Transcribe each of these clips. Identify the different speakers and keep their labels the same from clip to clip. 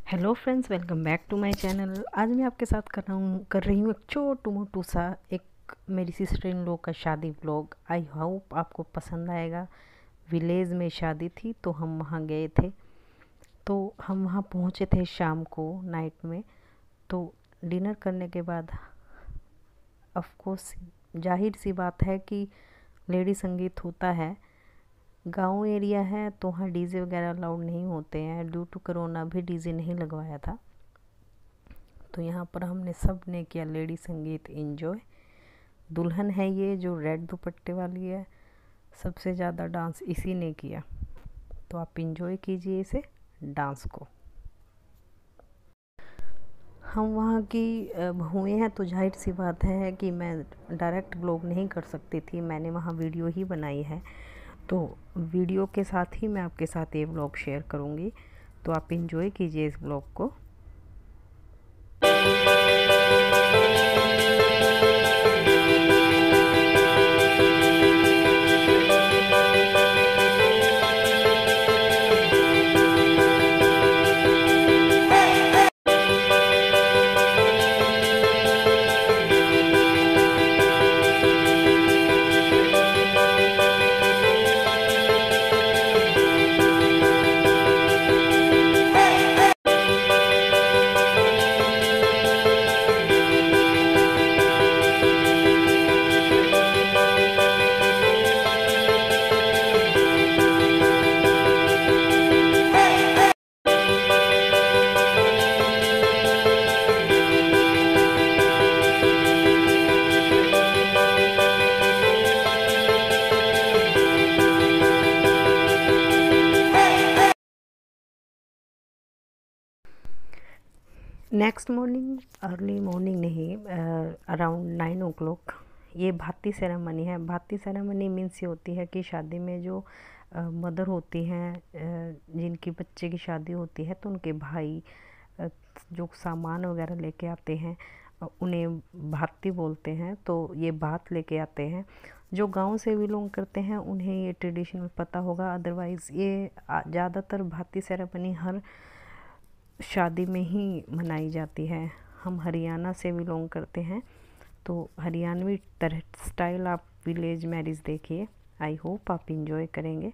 Speaker 1: Hello friends, welcome back to my channel. आज मैं आपके साथ कर रही हूँ एक छोटू मोटू सा एक मेरी सिस्टर इन लॉ का शादी व्लॉग। आई होप आपको पसंद आएगा। विलेज में शादी थी तो हम वहाँ गए थे। तो हम वहाँ पहुँचे थे शाम को नाइट में। तो डिनर करने के बाद ऑफ कोर्स जाहिर सी बात है कि लेडी संगीत होता है। गांव एरिया है तो वहाँ डीजे वगैरह अलाउड नहीं होते हैं। ड्यू टू कोरोना भी डीजे नहीं लगवाया था। तो यहाँ पर हमने सब ने किया लेडी संगीत एंजॉय। दुल्हन है ये जो रेड दुपट्टे वाली है, सबसे ज़्यादा डांस इसी ने किया। तो आप एंजॉय कीजिए इसे डांस को। हम वहाँ की बहुएँ हैं तो जाहिर सी बात है कि मैं डायरेक्ट ब्लॉग नहीं कर सकती थी। मैंने वहाँ वीडियो ही बनाई है। तो वीडियो के साथ ही मैं आपके साथ ये व्लॉग शेयर करूँगी। तो आप एंजॉय कीजिए इस व्लॉग को। नेक्स्ट मॉर्निंग, अर्ली मॉर्निंग नहीं, अराउंड 9 o'clock ये भाती सेरेमनी है। भाती सेरेमनी मीन्स ये होती है कि शादी में जो मदर होती हैं, जिनकी बच्चे की शादी होती है, तो उनके भाई जो सामान वगैरह लेके आते हैं उन्हें भाती बोलते हैं। तो ये भात लेके आते हैं। जो गांव से बिलोंग करते हैं उन्हें ये ट्रेडिशनल पता होगा। अदरवाइज़ ये ज़्यादातर भाती सेरेमनी हर शादी में ही मनाई जाती है। हम हरियाणा से बिलोंग करते हैं तो हरियाणवी तरह स्टाइल आप विलेज मैरिज देखिए। आई होप आप इंजॉय करेंगे।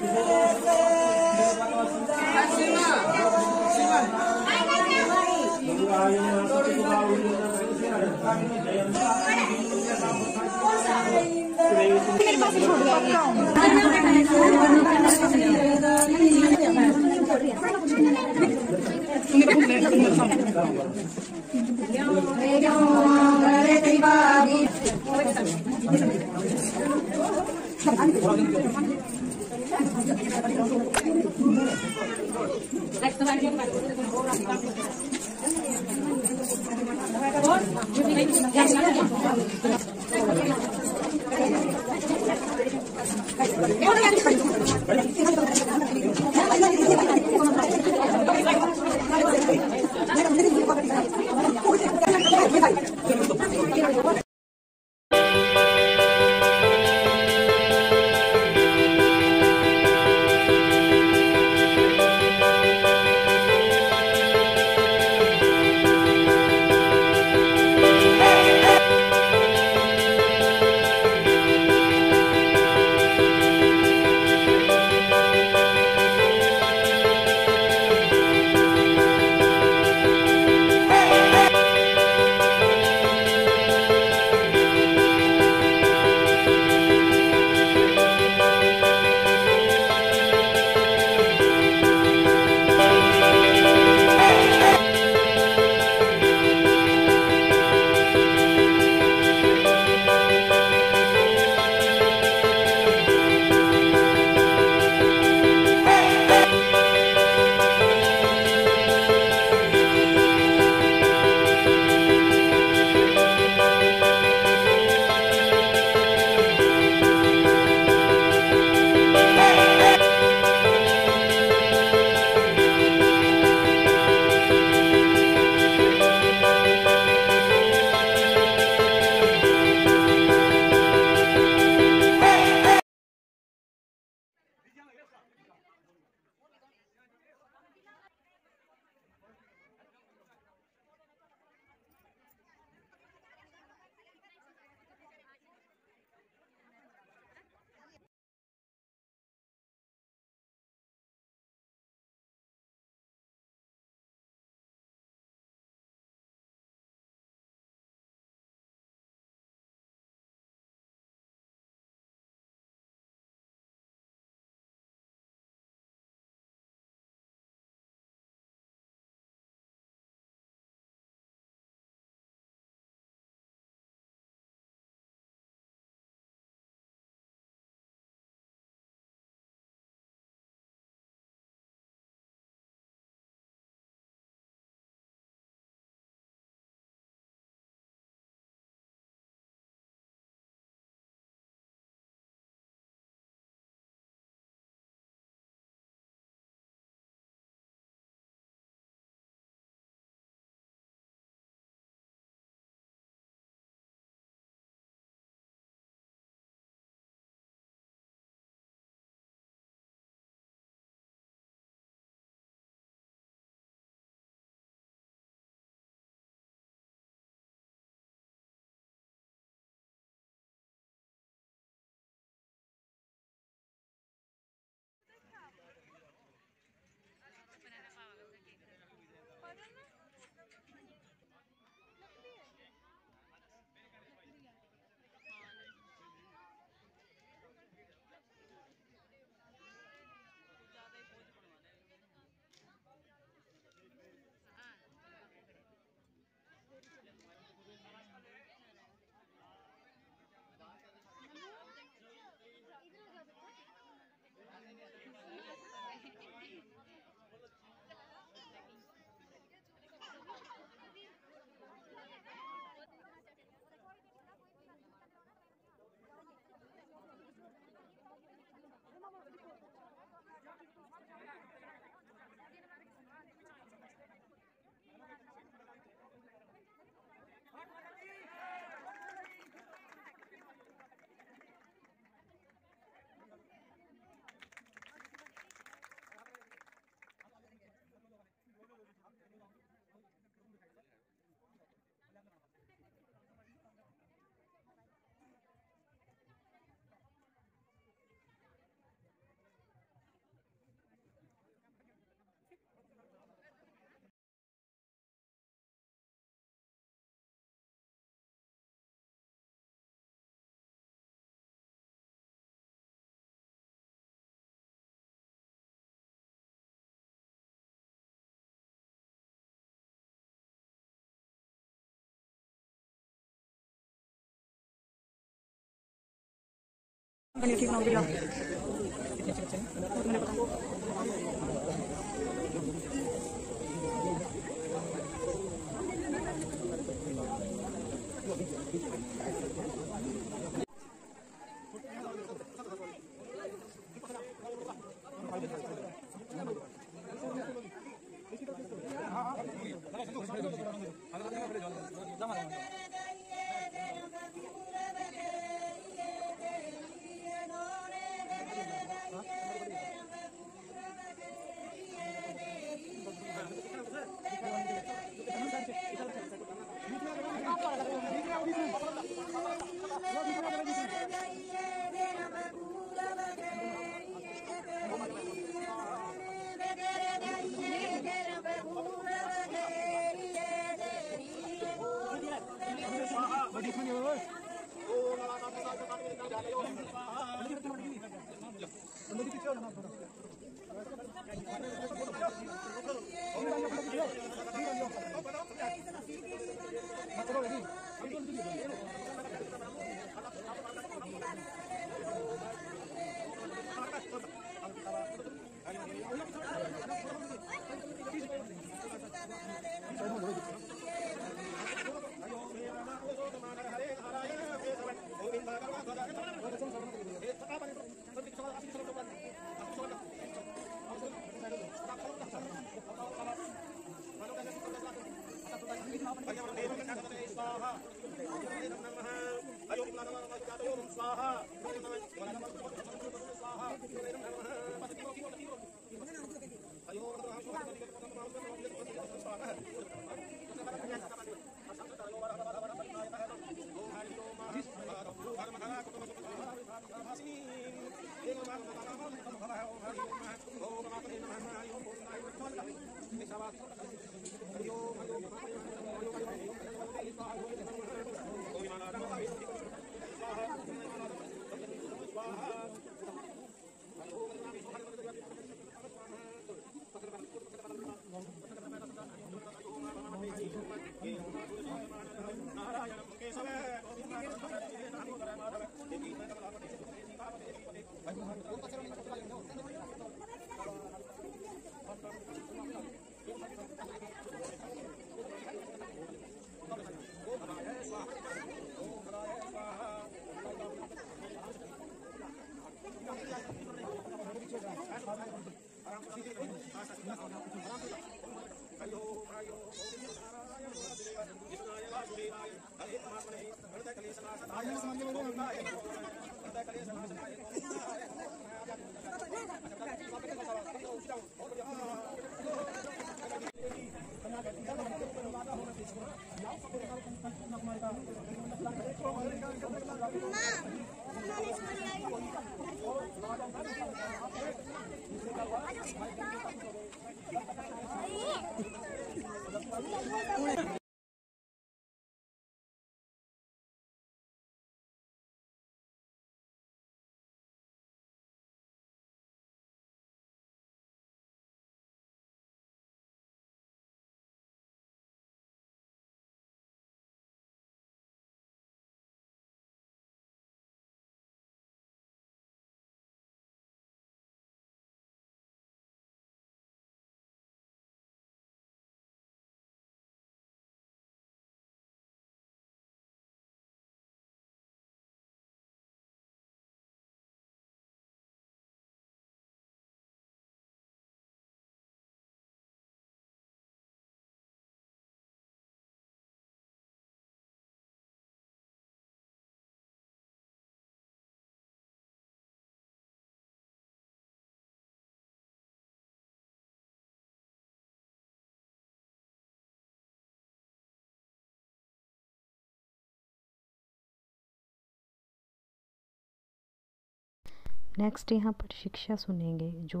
Speaker 1: नेक्स्ट यहाँ पर शिक्षा सुनेंगे जो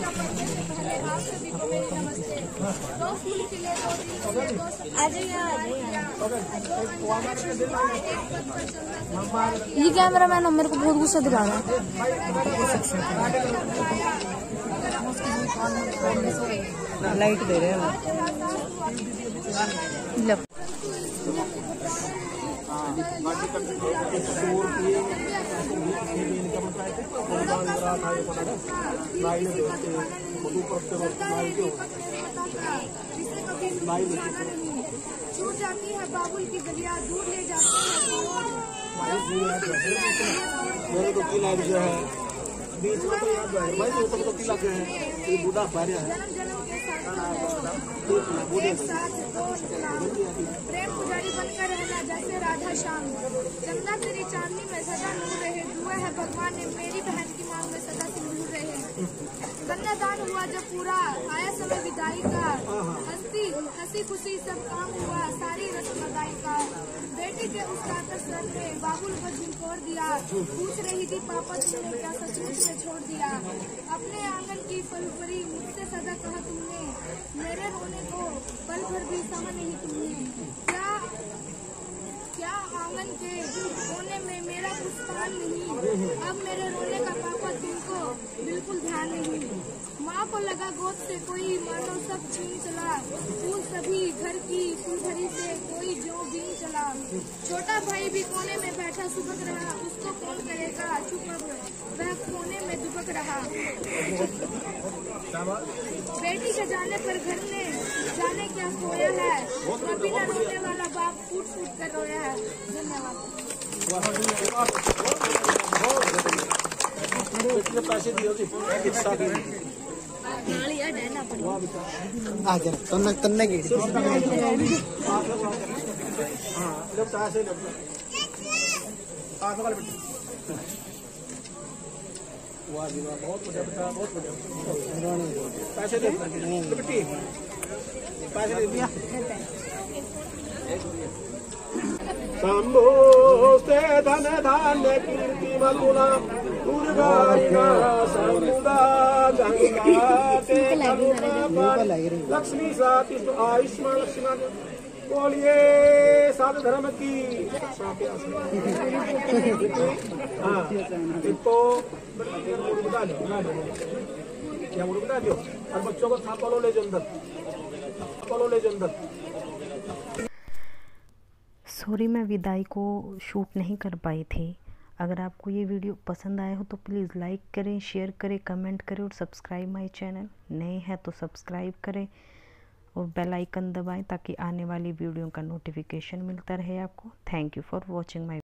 Speaker 2: ये कैमरा मैन मेरे को बहुत गुस्सा दिला रहा है।
Speaker 1: लाइट दे रहे हैं।
Speaker 2: छूट जाती है बाबुल की गलियां, दूर ले जाती
Speaker 3: मेरे को किला जो है बीच में तो याद है भाई, वो तो किला के है ये बूढ़ा पारिया है
Speaker 2: प्रेम पुजारी बनकर रहना जैसे राधा श्याम। चंदा तेरी चांदनी में सदा नूर रहे, दुआ है भगवान ने मेरी बहन की मांग में सदा सिंदूर रहे। कन्यादान हुआ जब पूरा, आया समय विदाई का, हंसी खुशी सब काम हुआ, सारी रस्म अदाई का। बेटी के उस कातर सर में बाबुल को झिलकोर दिया, पूछ रही थी पापा तुमने क्या सचमुच में छोड़ दिया। अपने आंगन की फलपरी मुझसे सदा कहा तुमने, मेरे रोने को पल भर भी सहा नहीं तुमने। क्या आंगन के कोने में मेरा कुछ स्थान नहीं, अब मेरे रोने का पापा तुमको बिल्कुल ध्यान नहीं। माँ को लगा गोद से कोई मानो सब छीन चला, फूल सभी घर की फूलझड़ी से कोई जो बीन चला। छोटा भाई भी कोने में बैठा सुबक रहा, उसको कौन करेगा चुप, वह कोने में दुबक रहा। बेटी के जाने पर घर ने जाने क्या खोया है, कभी न रोने वाला बाप फूट फूट कर रोया है। धन्यवाद।
Speaker 3: पैसे दिए तन्ने की वाह जी वाह, बहुत बढ़िया बेटा, बहुत बढ़िया। पैसे दे बेटी, पैसे दे दिया। शंभो से धन धान्य कीर्ति मधुना दुर्गा समुदा गंगा ते लक्ष्मी साथी आयुष्मान लक्ष्मण। बोलिए साधु धर्म की। हाँ इसको बता दो, क्या बता दो, और बच्चों को थापा लो ले जो अंदर, थापा लो ले जो अंदर।
Speaker 1: सॉरी मैं विदाई को शूट नहीं कर पाई थी। अगर आपको ये वीडियो पसंद आया हो तो प्लीज़ लाइक करें, शेयर करें, कमेंट करें और सब्सक्राइब माय चैनल। नए हैं तो सब्सक्राइब करें और बेल आइकन दबाएं ताकि आने वाली वीडियो का नोटिफिकेशन मिलता रहे आपको। Thank you for watching my